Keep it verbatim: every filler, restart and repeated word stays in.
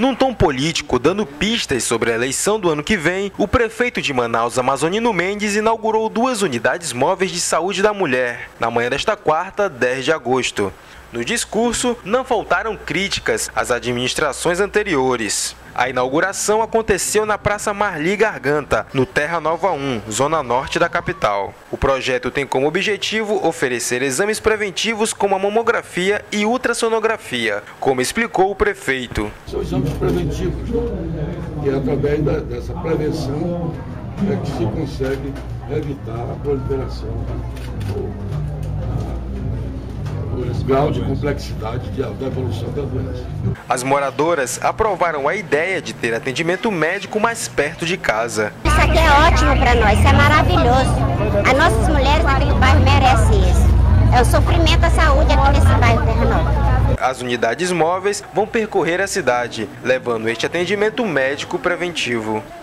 Num tom político, dando pistas sobre a eleição do ano que vem, o prefeito de Manaus, Amazonino Mendes, inaugurou duas unidades móveis de saúde da mulher, na manhã desta quarta, dez de agosto. No discurso, não faltaram críticas às administrações anteriores. A inauguração aconteceu na Praça Marli Garganta, no Terra Nova um, zona norte da capital. O projeto tem como objetivo oferecer exames preventivos como a mamografia e ultrassonografia, como explicou o prefeito. São exames preventivos, e é através da, dessa prevenção é que se consegue evitar a proliferação do o grau de complexidade de, da evolução da doença. As moradoras aprovaram a ideia de ter atendimento médico mais perto de casa. Isso aqui é ótimo para nós, isso é maravilhoso. As nossas mulheres daquele bairro merecem isso. É o sofrimento da saúde aqui nesse bairro Terra Nova. As unidades móveis vão percorrer a cidade, levando este atendimento médico preventivo.